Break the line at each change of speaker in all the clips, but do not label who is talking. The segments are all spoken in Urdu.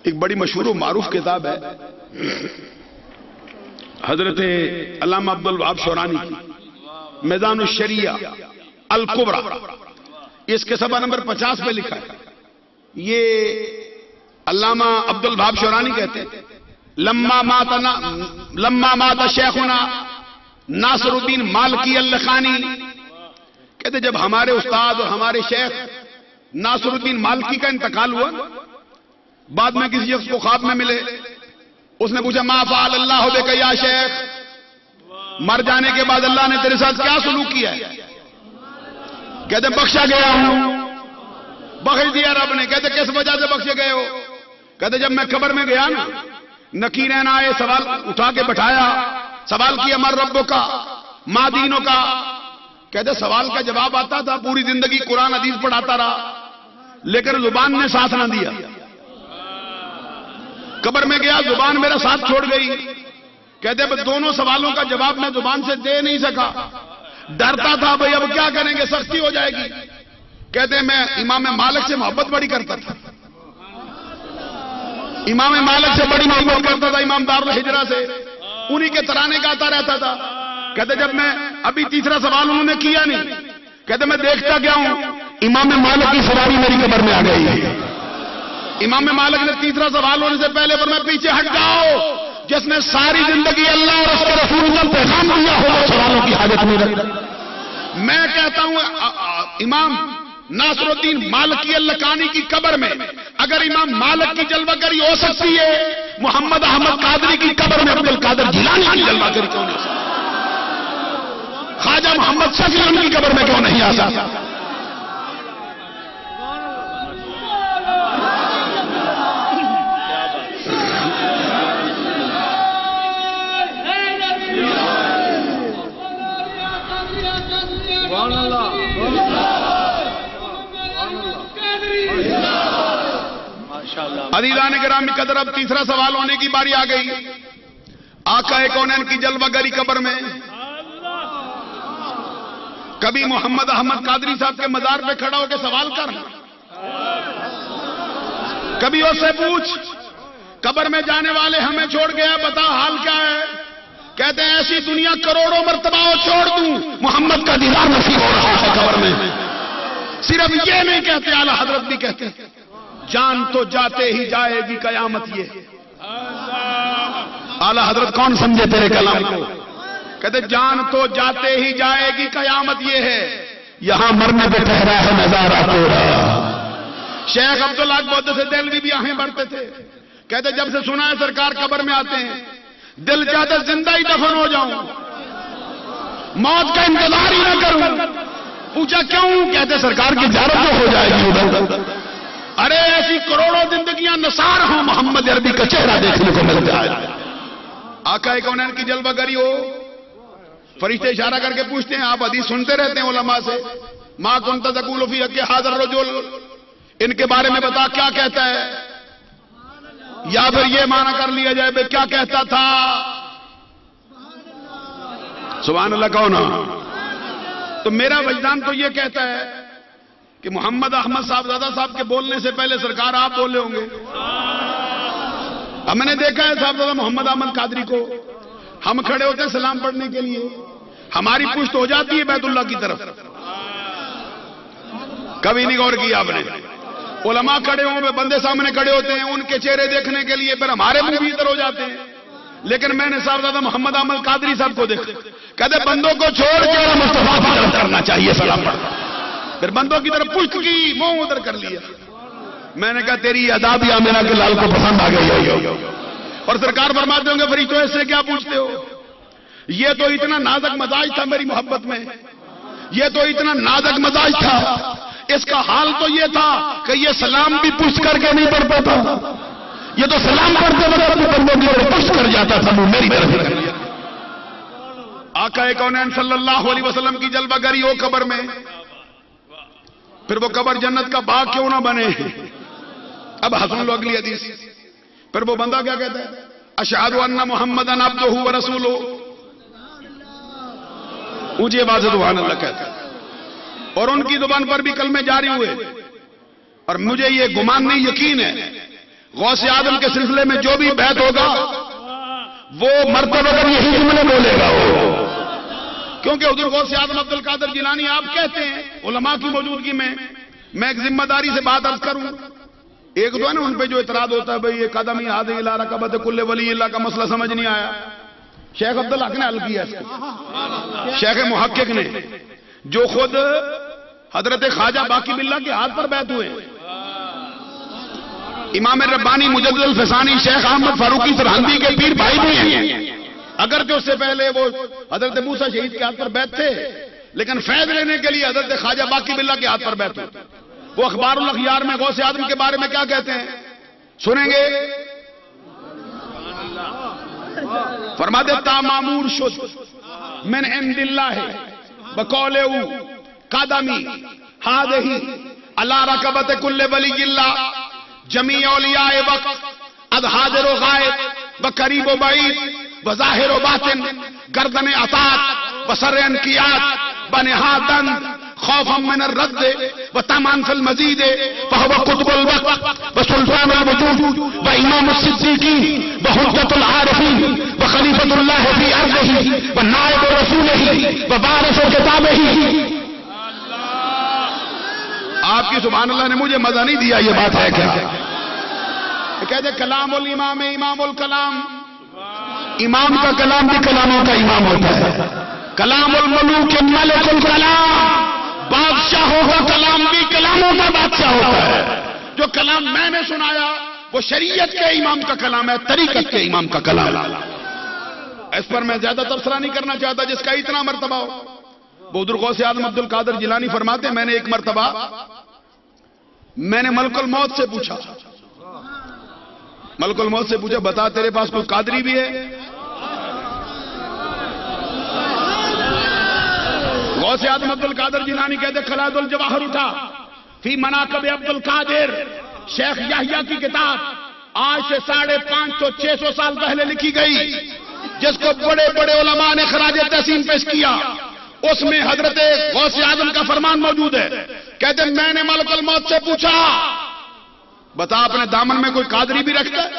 ایک بڑی مشہور و معروف کتاب ہے حضرت علامہ عبدالوہاب شورانی کی میدان الشریعہ الکبریٰ، اس کے صفحہ نمبر 50 پہ لکھا ہے. یہ علامہ عبدالوہاب شورانی کہتے ہیں لما مات شیخنا ناصر الدین مالکی اللخانی، کہتے جب ہمارے استاد اور ہمارے شیخ ناصر الدین مالکی کا انتقال ہوا، بعد میں کسی شخص کو خواب میں ملے، اس نے پوچھا ما فعل اللہ بک یا شیخ، مر جانے کے بعد اللہ نے تیرے ساتھ کیا سلوک کیا ہے؟ کہتے بخشا گیا ہوں، بخش دیا رب نے. کہتے کس وجہ سے بخشے گئے ہو؟ کہتے جب میں قبر میں گیا نا، نکیرین آئے، سوال اٹھا کے بٹھایا، سوال کیا مر ربو کا ما دینوں کا. کہتے سوال کا جواب آتا تھا، پوری زندگی قرآن حدیث پڑھاتا رہا، لیکن زبان نے ساتھ نہ دیا. قبر میں گیا، زبان میرا ساتھ چھوڑ گئی. کہتے اب دونوں سوالوں کا جواب میں زبان سے دے نہیں سکا، ڈرتا تھا بھئی اب کیا کریں گے، سختی ہو جائے گی. کہتے میں امام مالک سے محبت بڑی کرتا تھا، امام مالک سے بڑی محبت کرتا تھا، امام دار الہجرہ سے، انہی کے ترانے گاتا رہتا تھا. کہتے جب میں ابھی تیسرا سوال انہوں نے کیا نہیں، کہتے میں دیکھتا گیا ہوں امام مالک کی سواری میری قبر میں آ گئی. امام مالک نے تیسرا سوال ہونے سے پہلے پر میں پیچھے ہٹ جاؤ، جس نے ساری زندگی اللہ اور اس کے رسول کا پیغام دیا ہو وہ سوالوں کی حاجت نہیں رکھتا. میں کہتا ہوں امام ناصر الدین مالکی اللکانی کی قبر میں اگر امام مالک کی جلوہ گری ہو سکتی ہے، محمد احمد قادری کی قبر میں عبد القادر جیلانی کی جلوہ گری کیوں نہیں؟ خواجہ محمد شفیع ان کی قبر میں کیوں نہیں آ سکتا؟ عزیزان گرامی قدر، اب تیسرا سوال ہونے کی باری آ گئی. آقا کونین کی جلوہ گری قبر میں کبھی محمد احمد قادری صاحب کے مزار پہ کھڑا ہو کے سوال کر، کبھی اس سے پوچھ قبر میں جانے والے ہمیں چھوڑ گیا، بتا حال کیا ہے؟ کہتے ہیں ایسی دنیا کروڑوں مرتبہ چھوڑ دوں، محمد کا دیدار نصیب ہو رہا ہے قبر میں. صرف یہ نہیں کہتے، اعلیٰ حضرت بھی کہتے جان تو جاتے ہی جائے گی قیامت یہ. اعلیٰ حضرت کون سمجھے تیرے کلام کو؟ کہتے جان تو جاتے ہی جائے گی قیامت یہ ہے، یہاں مرنے پہ ٹھہرا ہے نظارہ تیرا. شیخ عبداللہ بہت سے دہلوی بھی آہیں بڑھتے تھے، کہتے جب سے سنا ہے سرکار قبر میں آتے ہیں، دل چاہتا زندہ ہی دفن ہو جاؤں، موت کا انتظار ہی نہ کروں. پوچھا کیوں؟ کہتے سرکار کی زیارت تو ہو جائے گی ادھر. ارے ایسی کروڑوں زندگیاں نثار ہوں، محمد عربی کا چہرہ دیکھنے کو مل جائے. آقا کونین کی جلوہ گری ہو، فرشتے اشارہ کر کے پوچھتے ہیں، آپ حدیث سنتے رہتے ہیں علماء سے، ما کنت تقول فی حق ھذا الرجل، ان کے بارے میں بتا کیا کہتا ہے، یا پھر یہ معنی کر لیا جائے بے کیا کہتا تھا. سبحان اللہ کہو نا. تو میرا وجدان تو یہ کہتا ہے کہ محمد احمد صاحبزادہ صاحب کے بولنے سے پہلے سرکار آپ بولے ہوں گے. ہم نے دیکھا ہے صاحبزادہ محمد احمد قادری کو، ہم کھڑے ہوتے ہیں سلام پڑھنے کے لیے، ہماری پشت ہو جاتی ہے بیت اللہ کی طرف. کبھی نہیں غور کیا آپ نے؟ علماء کھڑے ہوں، بندے سامنے کھڑے ہوتے ہیں ان کے چہرے دیکھنے کے لیے، پھر ہمارے منہ بھی ادھر ہو جاتے ہیں. لیکن میں نے صاحبزادہ محمد احمد قادری صاحب کو دیکھا، کہتے بندوں کو چھوڑ کے مصطفیٰ کی طرف کرنا چاہیے سلام پڑھ، پھر بندوں کی طرف پشت کی، منہ ادھر کر لیا. میں نے کہا تیری ادا بھی آمینہ کے لال کو پسند آ گئی. اور سرکار فرماتے ہوں گے فرشتوں اس سے کیا پوچھتے ہو؟ یہ تو اتنا نازک مزاج تھا میری محبت میں، یہ تو اتنا نازک مزاج تھا، اس کا حال تو یہ تھا کہ یہ سلام بھی پوچھ کر کے نہیں پڑھتا تھا، یہ تو سلام پڑھتے وقت اپنے بندوں کی طرف پوچھ کر جاتا تھا، وہ میری طرف کر لیا. آقا کونین صلی اللہ علیہ وسلم کی جلوہ گری ہو قبر میں، پھر وہ قبر جنت کا باغ کیوں نہ بنے. اب حسن لو اگلی حدیث. پھر وہ بندہ کیا کہتا ہے؟ اشہد ان محمدن عبدہ ورسولہ، اونچی آواز سے سبحان اللہ کہتا ہے. اور ان کی زبان پر بھی کلمے جاری ہوئے، اور مجھے یہ گمان نہیں یقین ہے غوث اعظم کے سلسلے میں جو بھی بیعت ہوگا وہ مرتبہ یہی جملے بولے گا وہ، کیونکہ حضور غوث اعظم عبد القادر جیلانی آپ کہتے ہیں علماء کی موجودگی میں ایک ذمہ داری سے بات عرض کروں، ایک دو ہے نا ان پہ جو اعتراض ہوتا ہے بھئی یہ قدمی ہادی الى رکبت کل ولی اللہ کا مسئلہ سمجھ نہیں آیا، شیخ عبدالحق نے حل کیا اس کو، شیخ محقق نے جو خود حضرت خواجہ باقی باللہ کے ہاتھ پر بیعت ہوئے، امام ربانی مجدد الفسانی شیخ احمد فاروقی سرہندی کے پیر بھائی بھی ہیں، اگرچہ اس سے پہلے وہ حضرت موسیٰ شہید کے ہاتھ پر بیعت تھے، لیکن فیض لینے کے لیے حضرت خواجہ باقی باللہ کے ہاتھ پر بیعت ہوئے۔ وہ اخبار الاخیار میں غوث اعظم کے بارے میں کیا کہتے ہیں سنیں گے؟ فرماتے تا معمور شد من عند اللہ بقولہ قدمی ہادہی علی رکبت کل ولی اللہ جمیع اولیاء وقت از حاضر و غائب و قریب و بعید و ظاہر و باطن گردن اطاعت و سر انقیاد و نہادند خوفا من الرد و طمعا فی المزید فهو قطب الوقت و سلطان الوجود و امام الصدیقین و حجت العارفین و خلیفۃ اللہ فی ارضہ و نائب رسولہ و وارث کتابہ۔ آپ کی سبحان اللہ نے مجھے مزہ نہیں دیا، یہ بات ہے کیا؟ کہتے کلام الامام امام الکلام، امام کا کلام بھی کلاموں کا امام ہوتا ہے، کلام الملوک ملک الکلام، بادشاہوں کا کلام بھی کلاموں کا بادشاہ ہوتا ہے، جو کلام میں نے سنایا وہ شریعت کے امام کا کلام ہے، طریقت کے امام کا کلام۔ اس پر میں زیادہ تبصرہ نہیں کرنا چاہتا، جس کا اتنا مرتبہ ہو۔ حضور غوث اعظم عبد القادر جیلانی فرماتے ہیں میں نے ایک مرتبہ میں نے ملک الموت سے پوچھا، ملک الموت سے پوچھا بتا تیرے پاس کوئی قادری بھی ہے؟ غوث اعظم عبد القادر جیلانی کہتے خلاد الجواہر اٹھا فی مناقب عبد القادر، شیخ یحییٰ کی کتاب آج سے 550-600 سال پہلے لکھی گئی، جس کو بڑے بڑے علماء نے خراج تحسین پیش کیا، اس میں حضرت غوث اعظم کا فرمان موجود ہے۔ کہتے ہیں میں نے ملک الموت سے پوچھا بتا اپنے دامن میں کوئی قادری بھی رکھتا ہے؟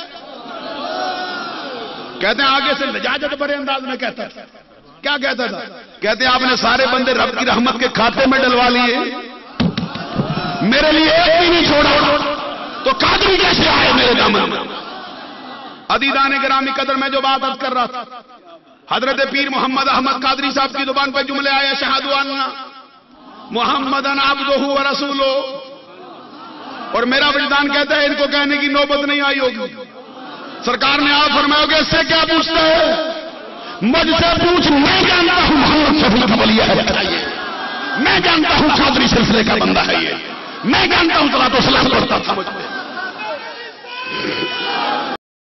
کہتے ہیں آگے سے لجاجت بڑے انداز میں کہتا تھا، کیا کہتا تھا؟ کہتے ہیں آپ نے سارے بندے رب کی رحمت کے کھاتے میں ڈلوا لیے، میرے لیے ایک بھی نہیں چھوڑا، تو قادری کیسے آئے میرے دامن میں؟ عزیزان گرامی قدر میں جو بات عرض کر رہا تھا، حضرت پیر محمد احمد قادری صاحب کی زبان پہ جملے آئے شہادو ان محمدن عبدہ و رسولہ، اور میرا وجدان کہتا ہے ان کو کہنے کی نوبت نہیں آئی ہوگی۔ سرکار نے آپ فرمایا ہوگا اس سے کیا پوچھتا ہے؟ مجھ سے پوچھ، میں جانتا ہوں محمد شفیع کا ولی ہے، میں جانتا ہوں قادری سلسلے کا بندہ ہے یہ، میں جانتا ہوں صلاۃ و سلام پڑھتا تھا مجھ پہ۔